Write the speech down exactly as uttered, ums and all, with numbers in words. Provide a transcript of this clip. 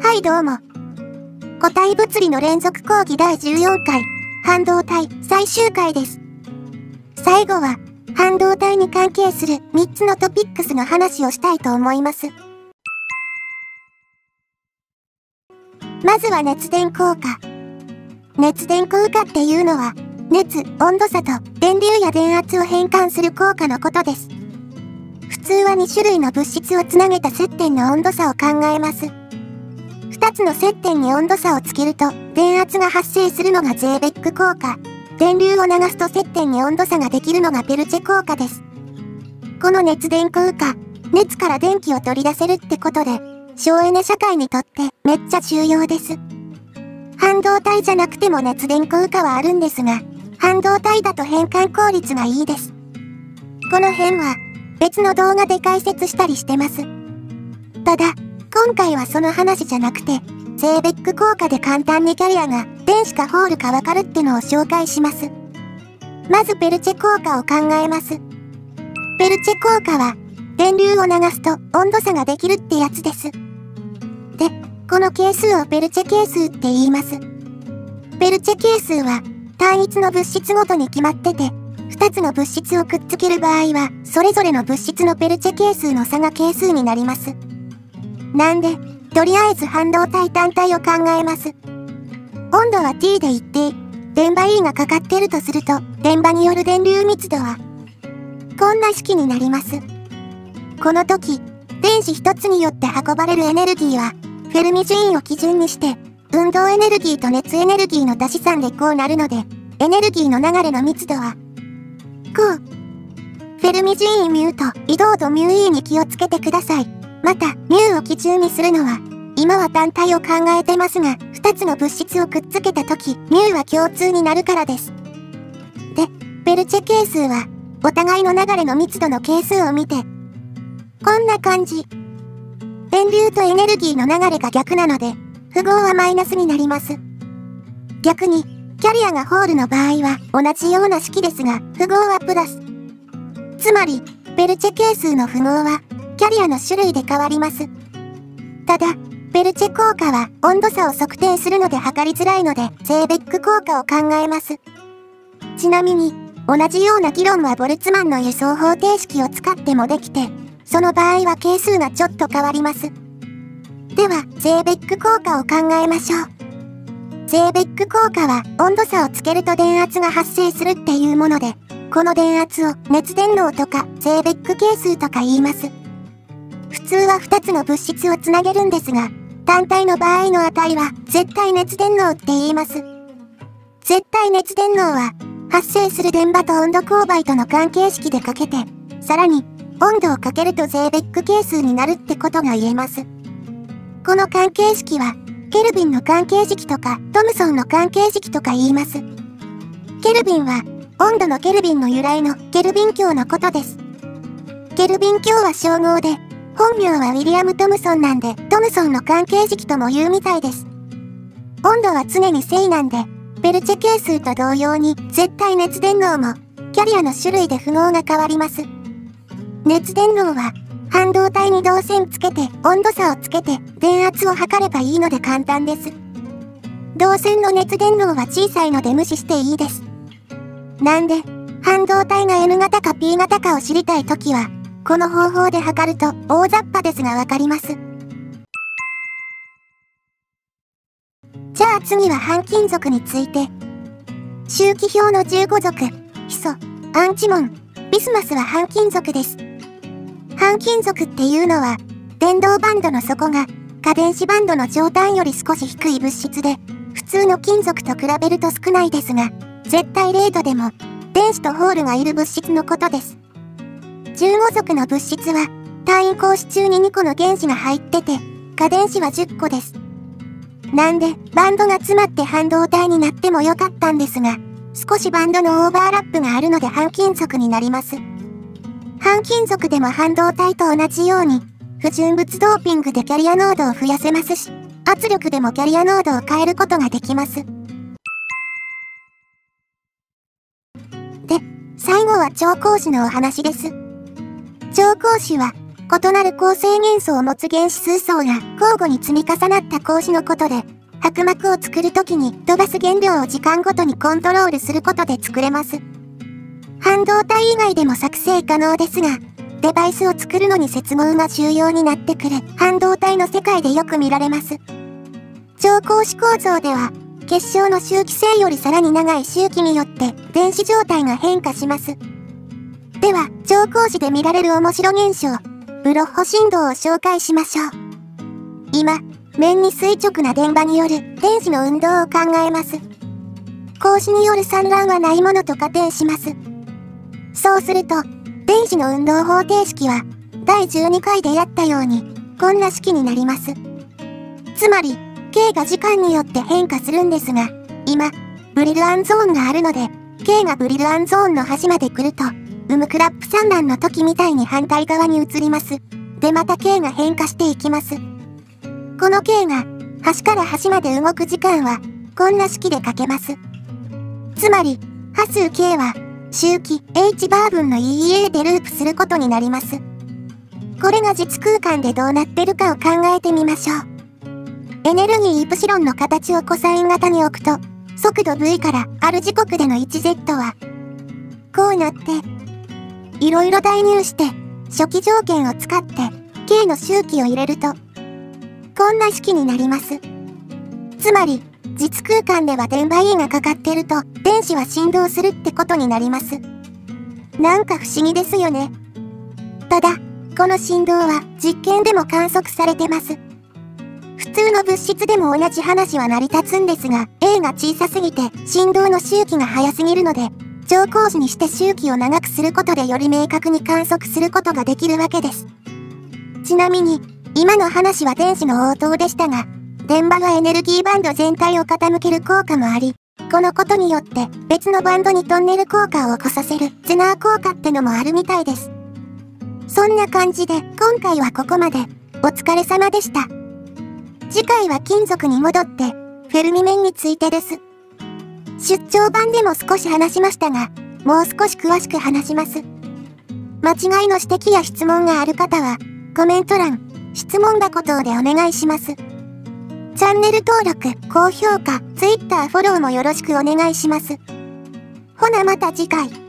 はいどうも。固体物理の連続講義だいじゅうよんかい、半導体最終回です。最後は、半導体に関係するみっつのトピックスの話をしたいと思います。まずは熱伝効果。熱伝効果っていうのは、熱、温度差と電流や電圧を変換する効果のことです。普通はにしゅるいの物質をつなげた接点の温度差を考えます。ふたつの接点に温度差をつけると、電圧が発生するのがゼーベック効果。電流を流すと接点に温度差ができるのがペルチェ効果です。この熱伝効果、熱から電気を取り出せるってことで、省エネ社会にとってめっちゃ重要です。半導体じゃなくても熱伝効果はあるんですが、半導体だと変換効率がいいです。この辺は別の動画で解説したりしてます。ただ、今回はその話じゃなくて、ゼーベック効果で簡単にキャリアが電子かホールかわかるってのを紹介します。まずペルチェ効果を考えます。ペルチェ効果は、電流を流すと温度差ができるってやつです。で、この係数をペルチェ係数って言います。ペルチェ係数は、単一の物質ごとに決まってて、ふたつの物質をくっつける場合は、それぞれの物質のペルチェ係数の差が係数になります。なんで、とりあえず半導体単体を考えます。温度は T で一定、電場 E がかかってるとすると、電場による電流密度は、こんな式になります。この時、電子一つによって運ばれるエネルギーは、フェルミ順位を基準にして、運動エネルギーと熱エネルギーの足し算でこうなるので、エネルギーの流れの密度は、こう。フェルミ順位 μ と移動度 μe に気をつけてください。また、μ を基準にするのは、今は単体を考えてますが、ふたつの物質をくっつけたとき、μ は共通になるからです。で、ペルチェ係数は、お互いの流れの密度の係数を見て、こんな感じ。電流とエネルギーの流れが逆なので、符号はマイナスになります。逆に、キャリアがホールの場合は同じような式ですが、符号はプラス。つまり、ペルチェ係数の符号は、キャリアの種類で変わります。ただ、ペルチェ効果は温度差を測定するので測りづらいので、ゼーベック効果を考えます。ちなみに、同じような議論はボルツマンの輸送方程式を使ってもできて、その場合は係数がちょっと変わります。では、ゼーベック効果を考えましょう。ゼーベック効果は温度差をつけると電圧が発生するっていうもので、この電圧を熱伝導とかゼーベック係数とか言います。普通はふたつの物質をつなげるんですが、単体の場合の値は絶対熱伝導って言います。絶対熱伝導は発生する電場と温度勾配との関係式でかけて、さらに温度をかけるとゼーベック係数になるってことが言えます。この関係式はケルビンの関係式とかトムソンの関係式とか言います。ケルビンは温度のケルビンの由来のケルビン卿のことです。ケルビン卿は称号で、本名はウィリアム・トムソンなんでトムソンの関係式とも言うみたいです。温度は常に正なんで、ペルチェ係数と同様に絶対熱伝導もキャリアの種類で符号が変わります。熱伝導は半導体に導線つけて温度差をつけて電圧を測ればいいので簡単です。導線の熱伝導は小さいので無視していいです。なんで、半導体が エヌ 型か ピー 型かを知りたいときは、この方法で測ると大雑把ですがわかります。じゃあ次は半金属について。周期表のじゅうごぞく、ヒ素、アンチモン、ビスマスは半金属です。半金属っていうのは、電導バンドの底が価電子バンドの上端より少し低い物質で、普通の金属と比べると少ないですが、絶対零度でも電子とホールがいる物質のことです。じゅうごぞくの物質は単位格子中ににこの原子が入ってて、価電子はじゅっこです。なんでバンドが詰まって半導体になってもよかったんですが、少しバンドのオーバーラップがあるので半金属になります。半金属でも半導体と同じように、不純物ドーピングでキャリア濃度を増やせますし、圧力でもキャリア濃度を変えることができます。で、最後は超光子のお話です。超光子は、 異なる構成元素を持つ原子数層が交互に積み重なった格子のことで、薄膜を作るときに飛ばす原料を時間ごとにコントロールすることで作れます。半導体以外でも作成可能ですが、デバイスを作るのに接合が重要になってくる半導体の世界でよく見られます。超格子構造では、結晶の周期性よりさらに長い周期によって電子状態が変化します。では、超格子で見られる面白現象、ブロッホ振動を紹介しましょう。今、面に垂直な電場による電子の運動を考えます。格子による散乱はないものと仮定します。そうすると、電子の運動方程式は、だいじゅうにかいでやったように、こんな式になります。つまり、K が時間によって変化するんですが、今、ブリルアンゾーンがあるので、K がブリルアンゾーンの端まで来ると、ウムクラップ産卵の時みたいに反対側に移ります。で、また K が変化していきます。この K が、端から端まで動く時間は、こんな式で書けます。つまり、波数 K は、周期 H バー分の イーイーエー でループすることになります。これが実空間でどうなってるかを考えてみましょう。エネルギーイプシロンの形をコサイン型に置くと、速度 V からある時刻での いちゼット は、こうなって、いろいろ代入して、初期条件を使って、K の周期を入れると、こんな式になります。つまり、実空間では電場 E がかかってると、電子は振動するってことになります。なんか不思議ですよね。ただ、この振動は実験でも観測されてます。普通の物質でも同じ話は成り立つんですが、A が小さすぎて振動の周期が速すぎるので、超格子にして周期を長くすることでより明確に観測することができるわけです。ちなみに、今の話は電子の応答でしたが、電場はエネルギーバンド全体を傾ける効果もあり、このことによって別のバンドにトンネル効果を起こさせるゼナー効果ってのもあるみたいです。そんな感じで今回はここまで。お疲れ様でした。次回は金属に戻ってフェルミ面についてです。出張版でも少し話しましたが、もう少し詳しく話します。間違いの指摘や質問がある方はコメント欄、質問箱等でお願いします。チャンネル登録、高評価、Twitter フォローもよろしくお願いします。ほなまた次回。